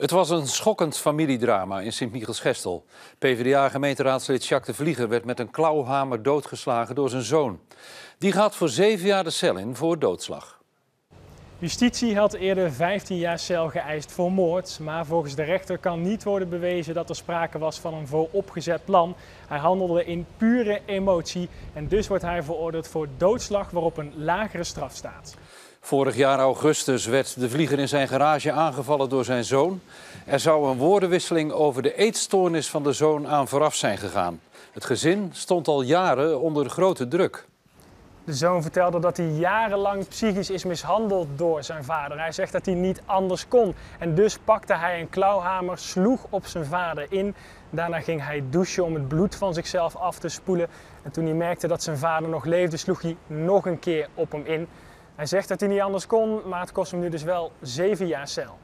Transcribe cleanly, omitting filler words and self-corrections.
Het was een schokkend familiedrama in Sint-Michiels-Gestel. PvdA-gemeenteraadslid Jacques de Vlieger werd met een klauwhamer doodgeslagen door zijn zoon. Die gaat voor 7 jaar de cel in voor doodslag. Justitie had eerder 15 jaar cel geëist voor moord, maar volgens de rechter kan niet worden bewezen dat er sprake was van een vooropgezet plan. Hij handelde in pure emotie en dus wordt hij veroordeeld voor doodslag waarop een lagere straf staat. Vorig jaar augustus werd de Vlieger in zijn garage aangevallen door zijn zoon. Er zou een woordenwisseling over de eetstoornis van de zoon aan vooraf zijn gegaan. Het gezin stond al jaren onder grote druk. De zoon vertelde dat hij jarenlang psychisch is mishandeld door zijn vader. Hij zegt dat hij niet anders kon. En dus pakte hij een klauwhamer, sloeg op zijn vader in. Daarna ging hij douchen om het bloed van zichzelf af te spoelen. En toen hij merkte dat zijn vader nog leefde, sloeg hij nog een keer op hem in. Hij zegt dat hij niet anders kon, maar het kost hem nu dus wel 7 jaar cel.